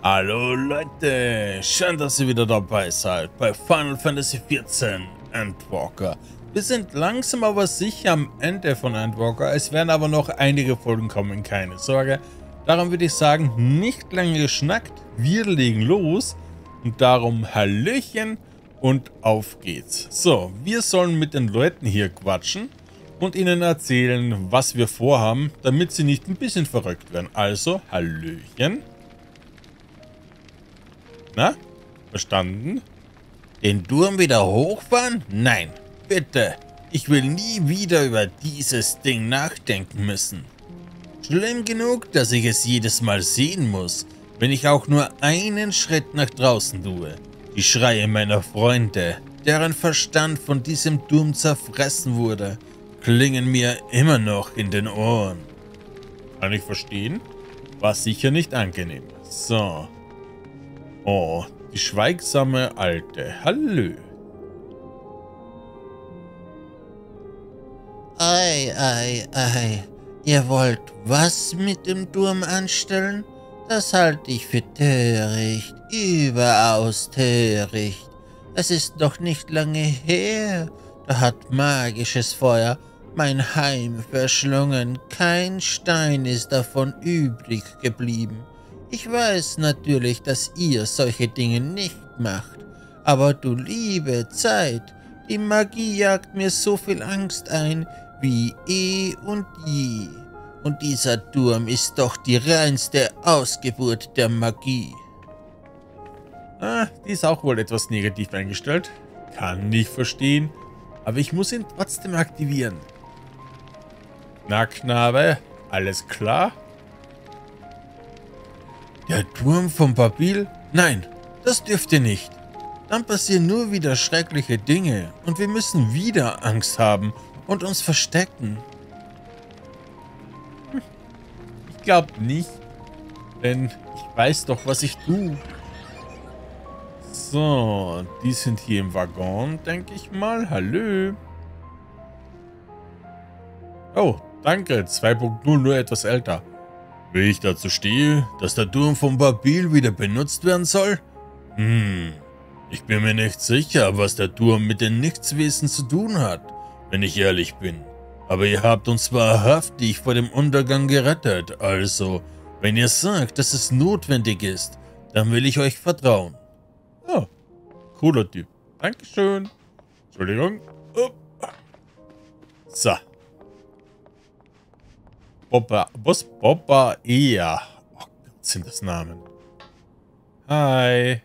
Hallo Leute, schön, dass ihr wieder dabei seid bei Final Fantasy XIV Endwalker. Wir sind langsam aber sicher am Ende von Endwalker, es werden aber noch einige Folgen kommen, keine Sorge. Darum würde ich sagen, nicht lange geschnackt, wir legen los und darum Hallöchen und auf geht's. So, wir sollen mit den Leuten hier quatschen und ihnen erzählen, was wir vorhaben, damit sie nicht ein bisschen verrückt werden. Also, Hallöchen. Na? Verstanden? Den Turm wieder hochfahren? Nein, bitte. Ich will nie wieder über dieses Ding nachdenken müssen. Schlimm genug, dass ich es jedes Mal sehen muss, wenn ich auch nur einen Schritt nach draußen tue. Die Schreie meiner Freunde, deren Verstand von diesem Turm zerfressen wurde, klingen mir immer noch in den Ohren. Kann ich verstehen? War sicher nicht angenehm. So. Oh, die schweigsame Alte. Hallo. Ei, ei, ei. Ihr wollt was mit dem Turm anstellen? Das halte ich für töricht, überaus töricht. Es ist noch nicht lange her, da hat magisches Feuer mein Heim verschlungen. Kein Stein ist davon übrig geblieben. Ich weiß natürlich, dass ihr solche Dinge nicht macht, aber du liebe Zeit, die Magie jagt mir so viel Angst ein wie eh und je. Und dieser Turm ist doch die reinste Ausgeburt der Magie. Die ist auch wohl etwas negativ eingestellt. Kann ich verstehen, aber ich muss ihn trotzdem aktivieren. Na, Knabe, alles klar? Der Turm von Babil? Nein, das dürft ihr nicht. Dann passieren nur wieder schreckliche Dinge und wir müssen wieder Angst haben und uns verstecken. Ich glaube nicht, denn ich weiß doch, was ich tue. So, die sind hier im Waggon, denke ich mal. Hallo. Oh, danke, 2.0, nur etwas älter. Wie ich dazu stehe, dass der Turm von Babil wieder benutzt werden soll? Ich bin mir nicht sicher, was der Turm mit den Nichtswesen zu tun hat, wenn ich ehrlich bin. Aber ihr habt uns wahrhaftig vor dem Untergang gerettet, also, wenn ihr sagt, dass es notwendig ist, dann will ich euch vertrauen. Oh, cooler Typ. Dankeschön. Entschuldigung. So. Bobba Ea. Oh Gott, sind das Namen. Hi.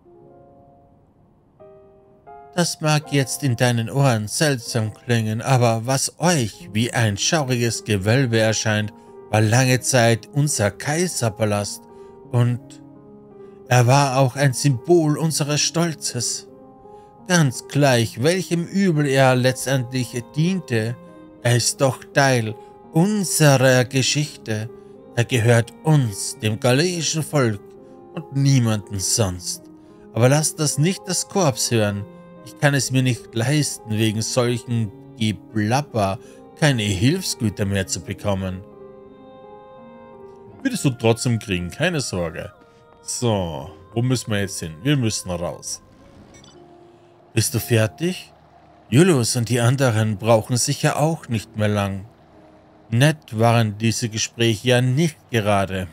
Das mag jetzt in deinen Ohren seltsam klingen, aber was euch wie ein schauriges Gewölbe erscheint, war lange Zeit unser Kaiserpalast und er war auch ein Symbol unseres Stolzes. Ganz gleich, welchem Übel er letztendlich diente, er ist doch Teil unserer Geschichte. Er gehört uns, dem galeischen Volk und niemanden sonst. Aber lasst das nicht das Korps hören. Ich kann es mir nicht leisten, wegen solchen Geblabber keine Hilfsgüter mehr zu bekommen. Würdest du trotzdem kriegen, keine Sorge. So, wo müssen wir jetzt hin? Wir müssen raus. Bist du fertig? Julius und die anderen brauchen sicher auch nicht mehr lang. Nett waren diese Gespräche ja nicht gerade,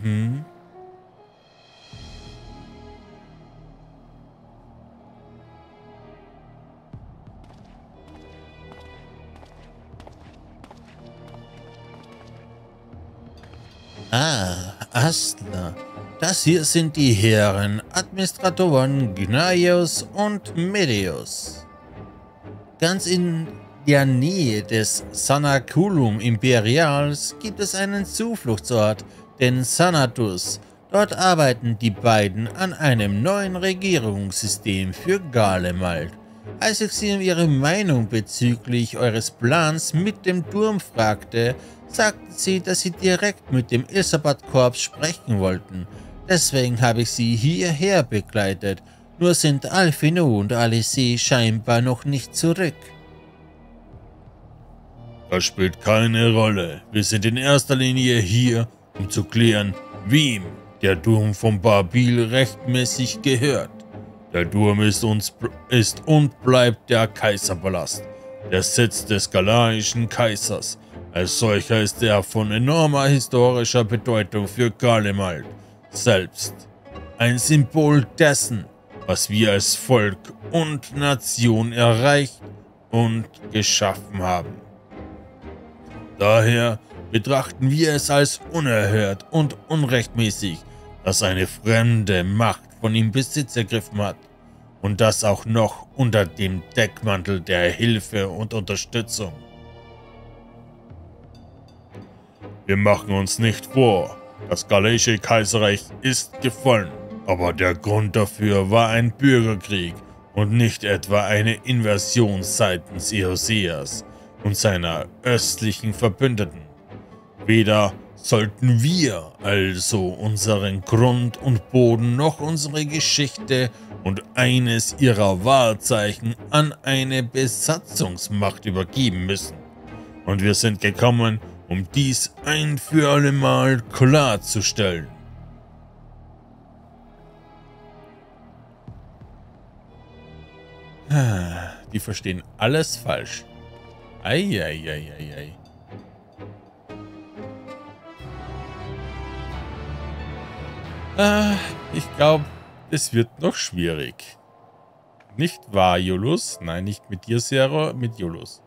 Ah, Astler. Das hier sind die Herren Administratoren Gnaius und Medeus. Ganz in der Nähe des Sanaculum Imperials gibt es einen Zufluchtsort, den Sanatus. Dort arbeiten die beiden an einem neuen Regierungssystem für Garlemald. Als ich sie um ihre Meinung bezüglich eures Plans mit dem Turm fragte, sagten sie, dass sie direkt mit dem Ilsabat-Korps sprechen wollten. Deswegen habe ich sie hierher begleitet. Nur sind Alphinaud und Alice scheinbar noch nicht zurück. Das spielt keine Rolle. Wir sind in erster Linie hier, um zu klären, wem der Turm von Babil rechtmäßig gehört. Der Turm ist und bleibt der Kaiserpalast, der Sitz des galaischen Kaisers. Als solcher ist er von enormer historischer Bedeutung für Garlemald selbst. Ein Symbol dessen, was wir als Volk und Nation erreicht und geschaffen haben. Daher betrachten wir es als unerhört und unrechtmäßig, dass eine fremde Macht von ihm Besitz ergriffen hat und das auch noch unter dem Deckmantel der Hilfe und Unterstützung. Wir machen uns nicht vor, das galische Kaiserreich ist gefallen, aber der Grund dafür war ein Bürgerkrieg und nicht etwa eine Invasion seitens Eoseas und seiner östlichen Verbündeten. Weder sollten wir also unseren Grund und Boden noch unsere Geschichte und eines ihrer Wahrzeichen an eine Besatzungsmacht übergeben müssen. Und wir sind gekommen, um dies ein für alle Mal klarzustellen. Die verstehen alles falsch. Eieieiei. Ich glaube, es wird noch schwierig. Nicht wahr, Iulus? Nein, nicht mit dir, Sero, mit Iulus.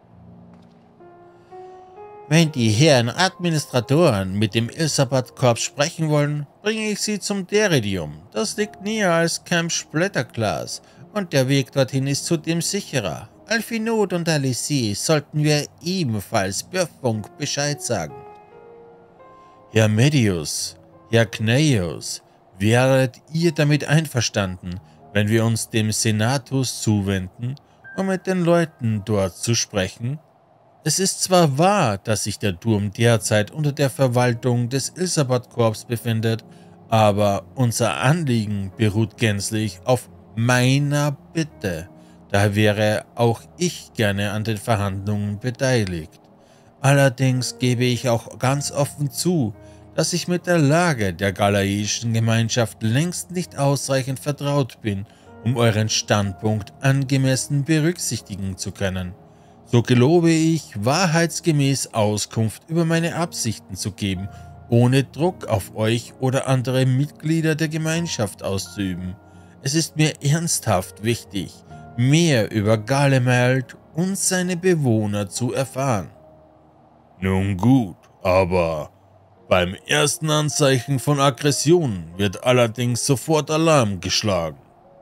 Wenn die Herren Administratoren mit dem Ilsabat-Korps sprechen wollen, bringe ich sie zum Deridium. Das liegt näher als Camp Splatterglas und der Weg dorthin ist zudem sicherer. Alfinod und Alice sollten wir ebenfalls per Funk Bescheid sagen. Herr Medius, Herr Knaios, wäret ihr damit einverstanden, wenn wir uns dem Senatus zuwenden, um mit den Leuten dort zu sprechen? Es ist zwar wahr, dass sich der Turm derzeit unter der Verwaltung des Ilsabat-Korps befindet, aber unser Anliegen beruht gänzlich auf meiner Bitte. Daher wäre auch ich gerne an den Verhandlungen beteiligt. Allerdings gebe ich auch ganz offen zu, dass ich mit der Lage der galaischen Gemeinschaft längst nicht ausreichend vertraut bin, um euren Standpunkt angemessen berücksichtigen zu können. So gelobe ich, wahrheitsgemäß Auskunft über meine Absichten zu geben, ohne Druck auf euch oder andere Mitglieder der Gemeinschaft auszuüben. Es ist mir ernsthaft wichtig, mehr über Garlemald und seine Bewohner zu erfahren. Nun gut, aber beim ersten Anzeichen von Aggression wird allerdings sofort Alarm geschlagen.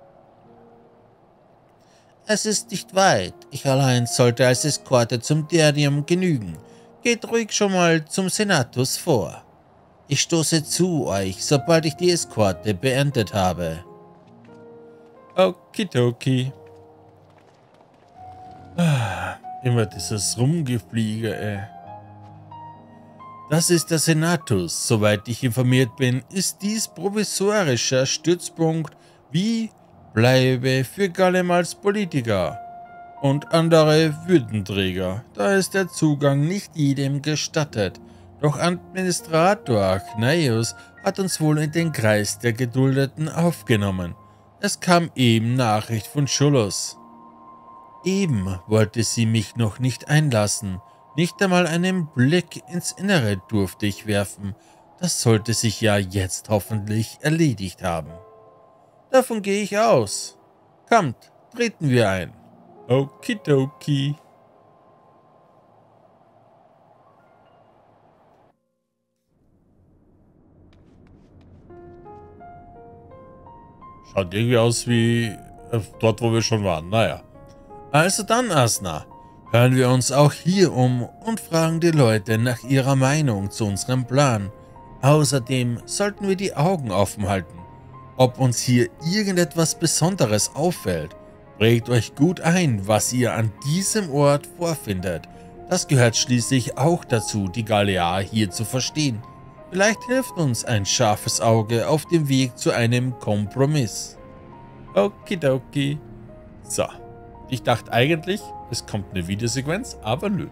Es ist nicht weit. Ich allein sollte als Eskorte zum Deridium genügen. Geht ruhig schon mal zum Senatus vor. Ich stoße zu euch, sobald ich die Eskorte beendet habe. Okidoki. Immer dieses Rumgefliege, ey. Das ist der Senatus. Soweit ich informiert bin, ist dies provisorischer Stützpunkt wie Bleibe für Garlemals Politiker und andere Würdenträger. Da ist der Zugang nicht jedem gestattet. Doch Administrator Knaios hat uns wohl in den Kreis der Geduldeten aufgenommen. Es kam eben Nachricht von Schullos. Eben wollte sie mich noch nicht einlassen. Nicht einmal einen Blick ins Innere durfte ich werfen. Das sollte sich ja jetzt hoffentlich erledigt haben. Davon gehe ich aus. Kommt, treten wir ein. Okidoki. Schaut irgendwie aus wie dort, wo wir schon waren. Naja. Also dann, Asna, hören wir uns auch hier um und fragen die Leute nach ihrer Meinung zu unserem Plan. Außerdem sollten wir die Augen offen halten. Ob uns hier irgendetwas Besonderes auffällt, prägt euch gut ein, was ihr an diesem Ort vorfindet. Das gehört schließlich auch dazu, die Galea hier zu verstehen. Vielleicht hilft uns ein scharfes Auge auf dem Weg zu einem Kompromiss. Okidoki. So, ich dachte eigentlich, es kommt eine Videosequenz, aber nö.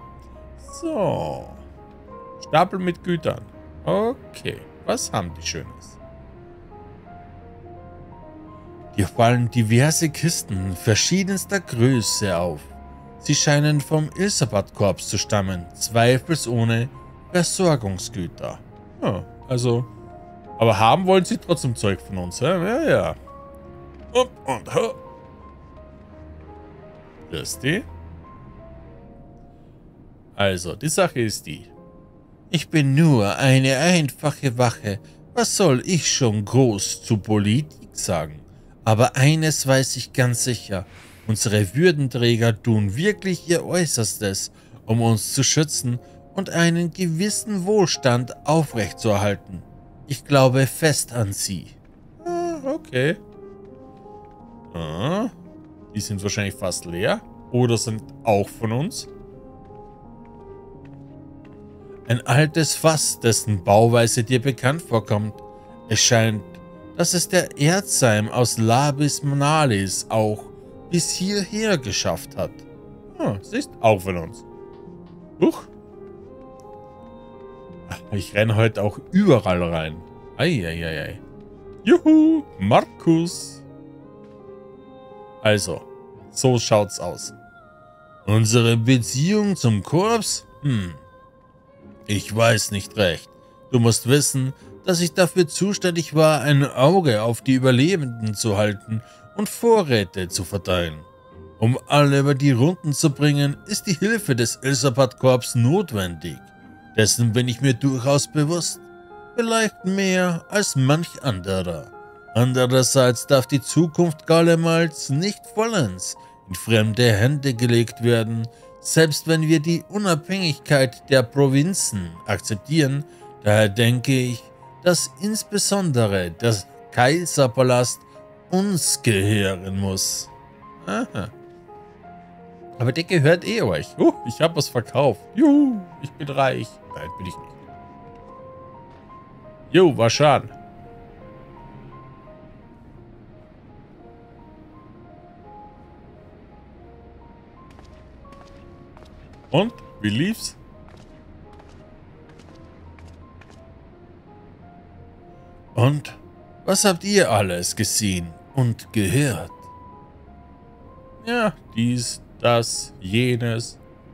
So, Stapel mit Gütern. Okay, was haben die Schönes? Dir fallen diverse Kisten verschiedenster Größe auf. Sie scheinen vom Ilsabat-Korps zu stammen, zweifelsohne Versorgungsgüter. Ja, also, aber haben wollen sie trotzdem Zeug von uns, hä? Ja, ja. Und hopp. Das ist die. Also, die Sache ist die. Ich bin nur eine einfache Wache. Was soll ich schon groß zu Politik sagen? Aber eines weiß ich ganz sicher. Unsere Würdenträger tun wirklich ihr Äußerstes, um uns zu schützen und einen gewissen Wohlstand aufrechtzuerhalten. Ich glaube fest an sie. Ah, okay. Ah, die sind wahrscheinlich fast leer. Oder sind auch von uns. Ein altes Fass, dessen Bauweise dir bekannt vorkommt. Es scheint, dass es der Erzheim aus Labis Manalis auch bis hierher geschafft hat. Siehst, auch von uns. Huch. Ich renne heute auch überall rein. Eieiei. Juhu, Markus. Also, so schaut's aus. Unsere Beziehung zum Korps? Ich weiß nicht recht. Du musst wissen, dass ich dafür zuständig war, ein Auge auf die Überlebenden zu halten und Vorräte zu verteilen. Um alle über die Runden zu bringen, ist die Hilfe des Ilsabat-Korps notwendig. Dessen bin ich mir durchaus bewusst. Vielleicht mehr als manch anderer. Andererseits darf die Zukunft Galemals nicht vollends in fremde Hände gelegt werden. Selbst wenn wir die Unabhängigkeit der Provinzen akzeptieren, daher denke ich, dass insbesondere der Kaiserpalast uns gehören muss. Aha. Aber der gehört eh euch. Ich habe was verkauft. Juhu, ich bin reich. Nein, bin ich nicht. Jo, war schade. Und? Wie lief's? Und? Was habt ihr alles gesehen und gehört? Ja, dies, das, jenes.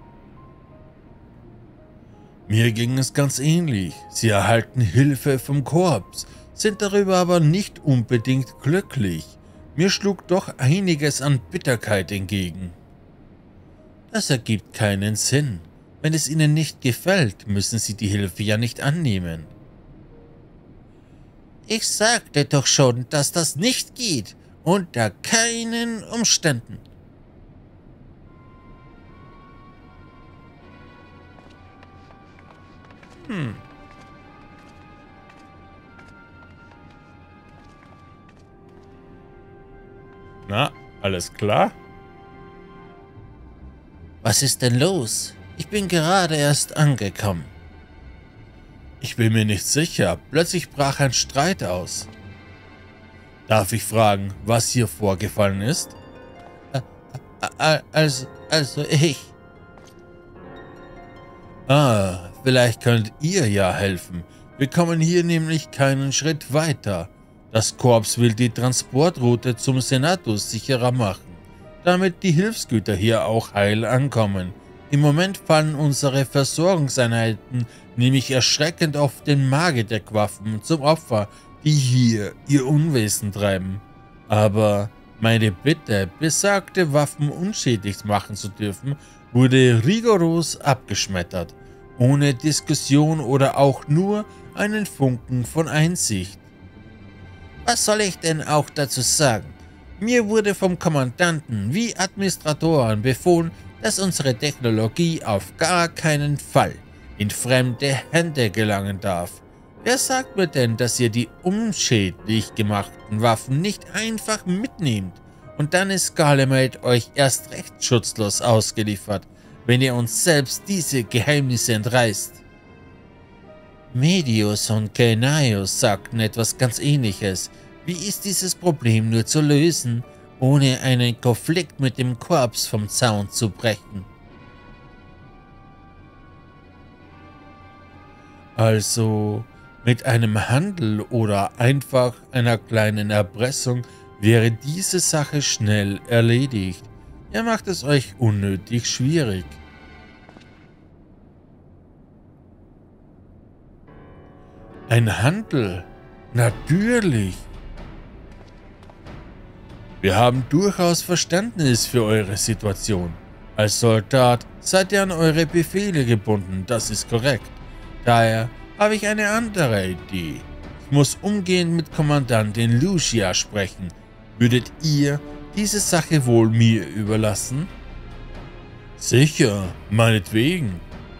Mir ging es ganz ähnlich. Sie erhalten Hilfe vom Korps, sind darüber aber nicht unbedingt glücklich. Mir schlug doch einiges an Bitterkeit entgegen. Das ergibt keinen Sinn. Wenn es ihnen nicht gefällt, müssen sie die Hilfe ja nicht annehmen. Ich sagte doch schon, dass das nicht geht. Unter keinen Umständen. Na, alles klar? Was ist denn los? Ich bin gerade erst angekommen. Ich bin mir nicht sicher. Plötzlich brach ein Streit aus. Darf ich fragen, was hier vorgefallen ist? Also ich. Vielleicht könnt ihr ja helfen. Wir kommen hier nämlich keinen Schritt weiter. Das Korps will die Transportroute zum Senatus sicherer machen, damit die Hilfsgüter hier auch heil ankommen. Im Moment fallen unsere Versorgungseinheiten nämlich erschreckend auf den Magedec-Waffen zum Opfer, die hier ihr Unwesen treiben. Aber meine Bitte, besagte Waffen unschädlich machen zu dürfen, wurde rigoros abgeschmettert, ohne Diskussion oder auch nur einen Funken von Einsicht. Was soll ich denn auch dazu sagen? Mir wurde vom Kommandanten wie Administratoren befohlen, dass unsere Technologie auf gar keinen Fall in fremde Hände gelangen darf. Wer sagt mir denn, dass ihr die unschädlich gemachten Waffen nicht einfach mitnehmt? Und dann ist Galemate euch erst recht schutzlos ausgeliefert, wenn ihr uns selbst diese Geheimnisse entreißt. Medius und Gnaeus sagten etwas ganz Ähnliches. Wie ist dieses Problem nur zu lösen, ohne einen Konflikt mit dem Korps vom Zaun zu brechen? Also mit einem Handel oder einfach einer kleinen Erpressung wäre diese Sache schnell erledigt. Ihr macht es euch unnötig schwierig. Ein Handel? Natürlich. Wir haben durchaus Verständnis für eure Situation. Als Soldat seid ihr an eure Befehle gebunden, das ist korrekt. Daher habe ich eine andere Idee. Ich muss umgehend mit Kommandantin Lucia sprechen. Würdet ihr diese Sache wohl mir überlassen? Sicher, meinetwegen.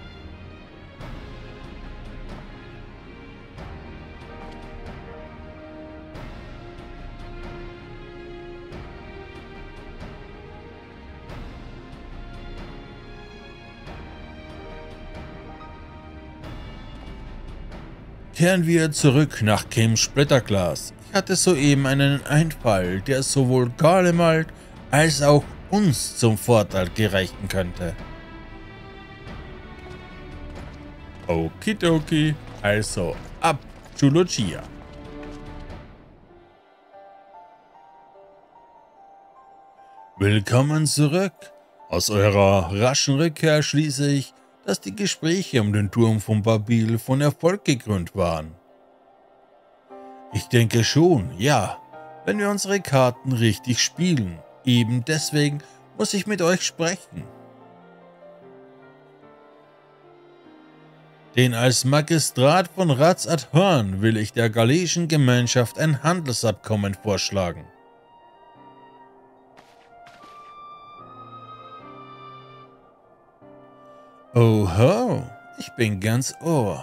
Kehren wir zurück nach Camp Splitterglas. Ich hatte soeben einen Einfall, der sowohl Garlemald als auch uns zum Vorteil gereichen könnte. Okidoki, also ab zu Lucia. Willkommen zurück. Aus eurer raschen Rückkehr schließe ich, dass die Gespräche um den Turm von Babil von Erfolg gekrönt waren. Ich denke schon, ja, wenn wir unsere Karten richtig spielen. Eben deswegen muss ich mit euch sprechen. Denn als Magistrat von Raz-Adhorn will ich der gallischen Gemeinschaft ein Handelsabkommen vorschlagen. Oho, ich bin ganz Ohr.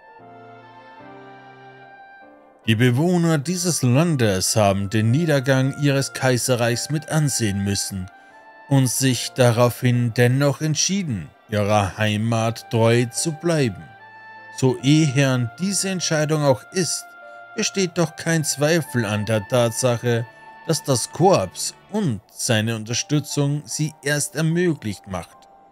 Die Bewohner dieses Landes haben den Niedergang ihres Kaiserreichs mit ansehen müssen und sich daraufhin dennoch entschieden, ihrer Heimat treu zu bleiben. So ehern diese Entscheidung auch ist, besteht doch kein Zweifel an der Tatsache, dass das Korps und seine Unterstützung sie erst ermöglicht macht.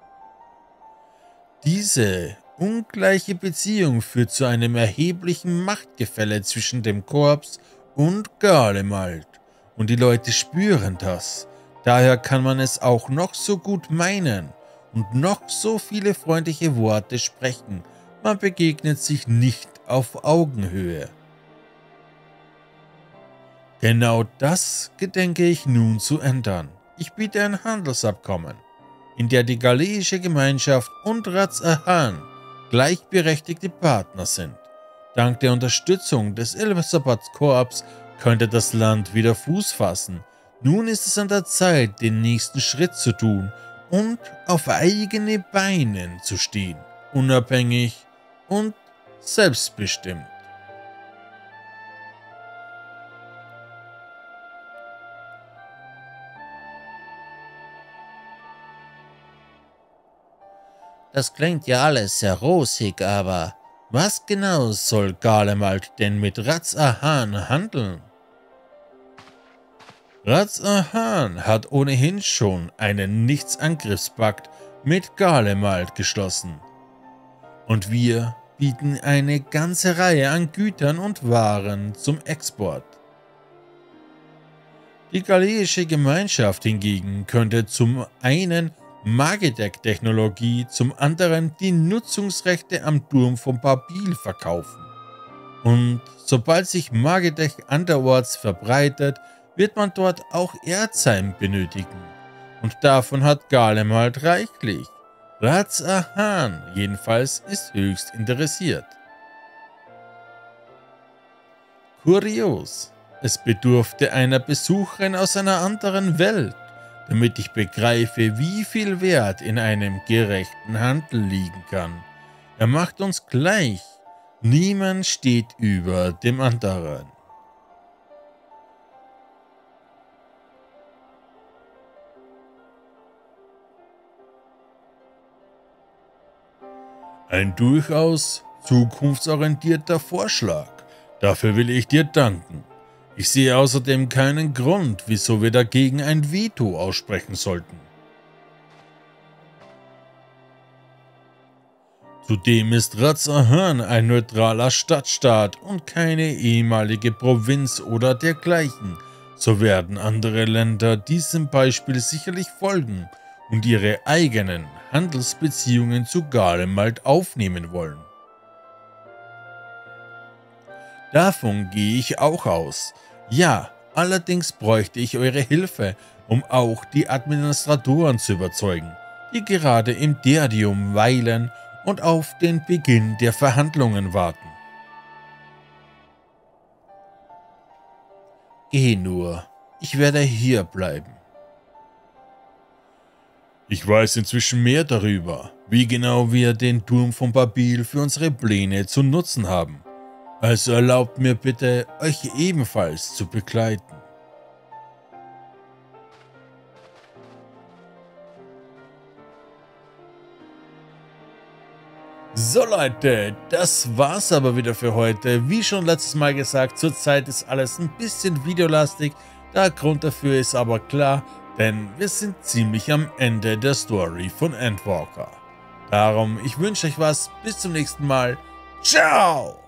Diese ungleiche Beziehung führt zu einem erheblichen Machtgefälle zwischen dem Korps und Garlemald und die Leute spüren das. Daher kann man es auch noch so gut meinen und noch so viele freundliche Worte sprechen. Man begegnet sich nicht auf Augenhöhe. Genau das gedenke ich nun zu ändern. Ich biete ein Handelsabkommen, in der die gallesische Gemeinschaft und Raz-Adhorn gleichberechtigte Partner sind. Dank der Unterstützung des Elisabeth-Korps könnte das Land wieder Fuß fassen. Nun ist es an der Zeit, den nächsten Schritt zu tun und auf eigene Beinen zu stehen, unabhängig und selbstbestimmt. Das klingt ja alles sehr rosig, aber was genau soll Garlemald denn mit Raz-Adhorn handeln? Raz-Adhorn hat ohnehin schon einen Nichtsangriffspakt mit Garlemald geschlossen. Und wir bieten eine ganze Reihe an Gütern und Waren zum Export. Die gallesische Gemeinschaft hingegen könnte zum einen Magitech-Technologie, zum anderen die Nutzungsrechte am Turm von Babil verkaufen. Und sobald sich Magitech anderorts verbreitet, wird man dort auch Erzheim benötigen. Und davon hat Garlemald reichlich. Raz-Adhorn jedenfalls ist höchst interessiert. Kurios, es bedurfte einer Besucherin aus einer anderen Welt, damit ich begreife, wie viel Wert in einem gerechten Handel liegen kann. Er macht uns gleich. Niemand steht über dem anderen. Ein durchaus zukunftsorientierter Vorschlag. Dafür will ich dir danken. Ich sehe außerdem keinen Grund, wieso wir dagegen ein Veto aussprechen sollten. Zudem ist Raz-Adhorn ein neutraler Stadtstaat und keine ehemalige Provinz oder dergleichen. so werden andere Länder diesem Beispiel sicherlich folgen und ihre eigenen Handelsbeziehungen zu Garlemald aufnehmen wollen. Davon gehe ich auch aus. Ja, allerdings bräuchte ich eure Hilfe, um auch die Administratoren zu überzeugen, die gerade im Deadium weilen und auf den Beginn der Verhandlungen warten. Geh nur, ich werde hier bleiben. Ich weiß inzwischen mehr darüber, wie genau wir den Turm von Babil für unsere Pläne zu nutzen haben. Also erlaubt mir bitte, euch ebenfalls zu begleiten. So Leute, das war's aber wieder für heute. Wie schon letztes Mal gesagt, zurzeit ist alles ein bisschen videolastig. Der Grund dafür ist aber klar, denn wir sind ziemlich am Ende der Story von Endwalker. Darum, ich wünsche euch was, bis zum nächsten Mal. Ciao!